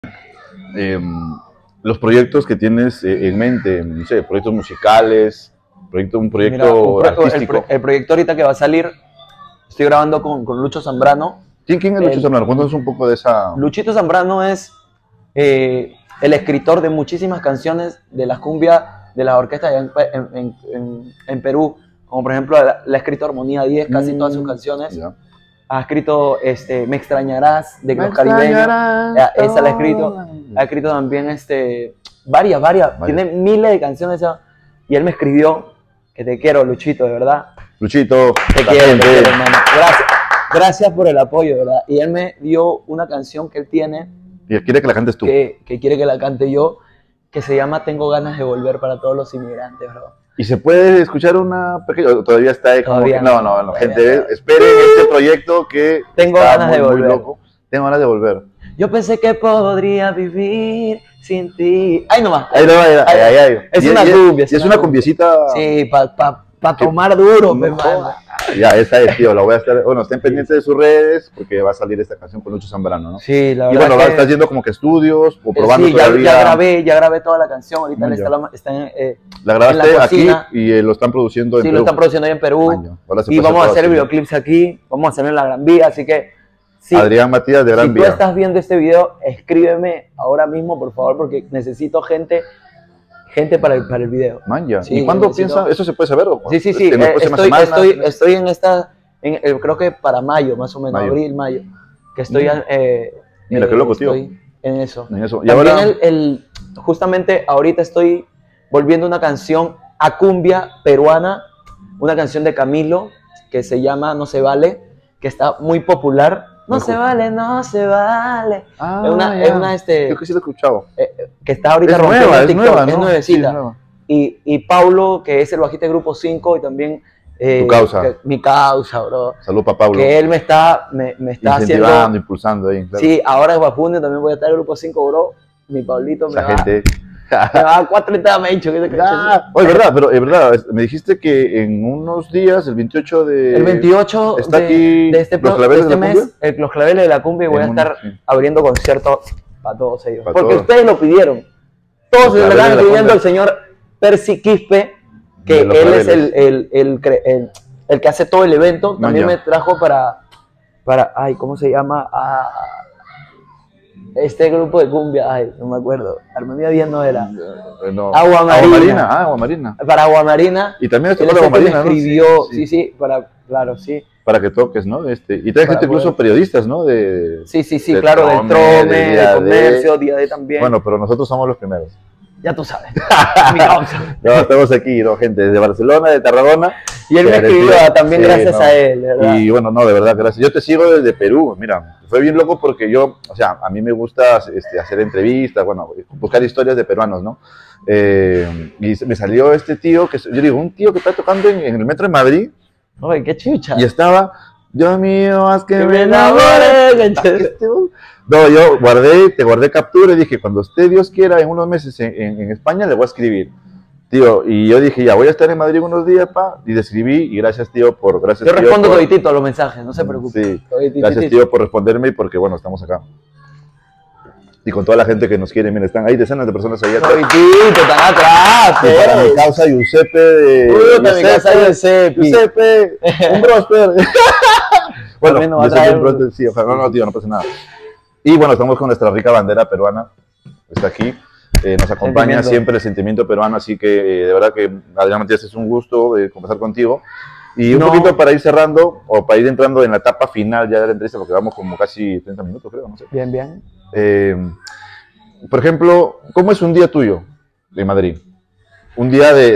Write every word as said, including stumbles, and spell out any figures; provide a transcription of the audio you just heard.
eh, los proyectos que tienes eh, en mente, no sé, proyectos musicales, proyecto, un proyecto Mira, un pro- artístico. El, pro- el proyecto ahorita que va a salir, estoy grabando con, con Lucho Zambrano. ¿Quién, quién es Lucho el- Zambrano? Cuéntanos un poco de esa... Luchito Zambrano es eh, el escritor de muchísimas canciones de las cumbias de las orquestas allá en, en, en, en Perú, como por ejemplo la, la ha escrito Armonía diez, casi Mm, todas sus canciones. ya. Ha escrito este, Me extrañarás, de Me los caribeños. extrañarás Ya, esa la ha escrito. toda. Ha escrito también este, varias, varias. Varias. Tiene miles de canciones. Ya, y él me escribió que te quiero, Luchito, de verdad. Luchito, Te la quiero, te gente. quiero, hermano. Gracias. Gracias por el apoyo, de verdad. Y él me dio una canción que él tiene, Y quiere que la cantes tú. que, que quiere que la cante yo, que se llama Tengo ganas de volver para todos los inmigrantes, bro. ¿Y se puede escuchar una pequeña? ¿O todavía está ahí como Todavía que- no, no, no, no, todavía gente, no. esperen este proyecto que Tengo está ganas muy, de muy volver. loco. Tengo ganas de volver. Yo pensé que podría vivir sin ti. Ay, nomás. Ahí no, ahí, ahí, ahí, ahí. Es Y- una y- cumbia, Y es es una una cumbia. cumbiecita. Sí, para pa, pa que- tomar duro, No me manda. jodas. Ya, esa es, tío, la voy a estar. Bueno, estén pendientes de sus redes porque va a salir esta canción con Lucho Zambrano, ¿no? Sí, la Y verdad. bueno, que, estás yendo como que estudios o eh, probando sí, ya, todavía. ya grabé, ya grabé toda la canción. Ahorita Mm, le ya. está, la- está en, eh, La en grabaste la aquí cocina. y eh, lo están produciendo en sí, Perú. lo están produciendo ahí en Perú. Maño. Ahora se Y puede vamos a todo hacer así. videoclips aquí. Vamos a hacerlo en la Gran Vía. Así que, sí, Adrián Matías de Gran si tú Vía. estás viendo este video, escríbeme ahora mismo, por favor, porque necesito gente, gente para el, para el video. Manja. Sí, ¿Y cuándo necesito- piensa? ¿Eso se puede saber? o- Sí, sí, sí. en las eh, próximas estoy, semanas? estoy, estoy en esta, en, eh, creo que para mayo, más o menos, Mayo. abril, mayo, que estoy, Mm. eh, Mira, eh, qué loco, tío. estoy en eso. En eso. Y También ahora, el, el- justamente ahorita estoy volviendo una canción a cumbia peruana, una canción de Camilo que se llama No se vale, que está muy popular. No Me se gusta. vale, no se vale. Ah, es una, ya. es una este, Creo que sí lo he escuchado. eh, que está ahorita Es rompiendo nueva, es TikTok, nueva, es ¿no? nuevecita. Sí, es nueva. Y, y Paulo, que es el bajista del grupo cinco, y también... eh, Tu causa. que- mi causa, bro. Salud para Pablo. Que él me está, me, me está Incentivando, haciendo... impulsando ahí. Claro. Sí, ahora en junio también voy a estar en el grupo cinco, bro. Mi Pablito me Esa va, gente. me va a dar cuatro entradas, me ha dicho. que se Ah, oye, verdad, pero es verdad, es- me dijiste que en unos días, el veintiocho de... El veintiocho está de, aquí de este, Los pro- Claveles de de este la mes, Cumbia. el, los claveles de la cumbia, y voy a En un- estar sí. abriendo conciertos para todos ellos. Para Porque todos. ustedes lo pidieron. Todos Los se le Claveles están de la pidiendo Cumbia. al señor Percy Quispe, que De él Los es Claveles. el, el, el, cre- el- el que hace todo el evento. También Man, me ya. trajo para, para, ay, ¿cómo se llama? Ah, este grupo de cumbia, ay, no me acuerdo. Armonía diez no era. Eh, no. Agua Marina. Ah, Agua Marina. Para Agua Marina. Y también Él esto es para el Agua que me Marina, ¿no? escribió, Sí, sí, sí, para, claro, sí. Para que toques, ¿no? Este, y trae Para gente, incluso poder- periodistas, ¿no? De, Sí, sí, sí, del claro, del Trome, Trome, del del Día de- Comercio, Día de también. Bueno, pero nosotros somos los primeros. Ya tú sabes. Mi causa. No, estamos aquí, ¿no? Gente desde Barcelona, de Tarragona. Y él me Que escribió recibe- también sí, gracias no. a él, ¿verdad? Y bueno, no, de verdad, gracias. Yo te sigo desde Perú, mira, fue bien loco porque yo, o sea, a mí me gusta este, hacer entrevistas, bueno, buscar historias de peruanos, ¿no? Eh, y me salió este tío, que yo digo, un tío que está tocando en, en el metro de Madrid Oye, qué chucha. y estaba, Dios mío, haz que Que me me enamore. enamore, que- Este, No, yo guardé, te guardé captura y dije, cuando esté Dios quiera en unos meses en, en- en España, le voy a escribir. Tío, y yo dije, ya, voy a estar en Madrid unos días, pa, y le escribí, y gracias, tío, por, gracias, Yo tío, respondo por- toditito a los mensajes, no se preocupe. Sí, Toditito. gracias, tío, por responderme y porque, bueno, estamos acá. Y con toda la gente que nos quiere, mira, están ahí decenas de personas ahí atrás. Toditito, están atrás, Y para mi pues. causa, Giuseppe de... Puta, mi causa Giuseppe. Giuseppe, un prosper. Bueno, También nos va a yo traer soy un un- prosper, sí, ojalá, no, tío, no pasa nada. Y bueno, estamos con nuestra rica bandera peruana, está aquí. Eh, nos acompaña Sentimiento. siempre el sentimiento peruano, así que eh, de verdad que, Adrián Matías, es un gusto eh, conversar contigo. Y un No. poquito para ir cerrando, o para ir entrando en la etapa final ya de la entrevista, porque vamos como casi treinta minutos, creo, no sé. Bien, bien. Eh, por ejemplo, ¿cómo es un día tuyo de Madrid? Un día de,